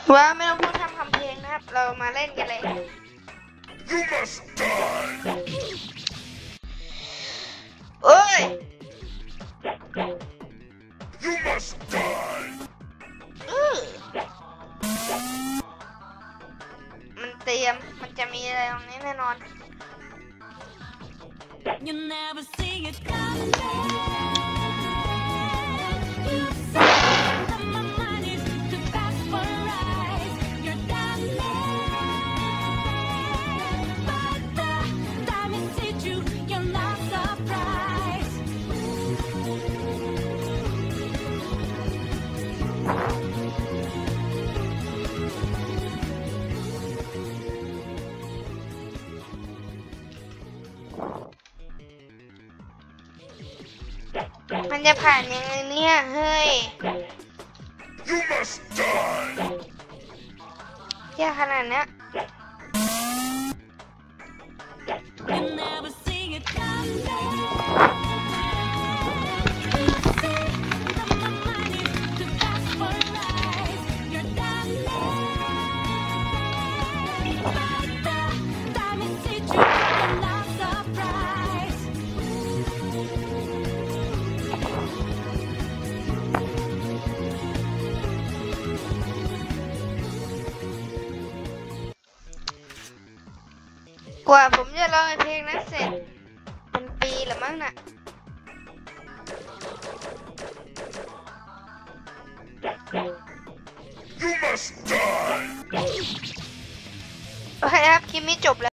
ว่าไม่ต้องพูดทำเพลงนะครับเรามาเล่นกันเลย You must die. เอ้ย You must die. มันเตรียมมันจะมีอะไรตรงนี้แน่นอน You never see it coming. You say that my mind is too fast for right. You're done. But the time it hit you, you're not surprised. มันจะผ่านยังไงเนี่ยเฮ้ย You must die. แย่ขนาดเนี้ย You never see it coming. You say that my mind is too fast for right. You're done. But the time it hit you, you're not surprised. กว่าผมจะร้องเพลงนั้นเสร็จเป็นปีละมั้งน่ะ You must die. โอเคครับคลิปนี้จบแล้ว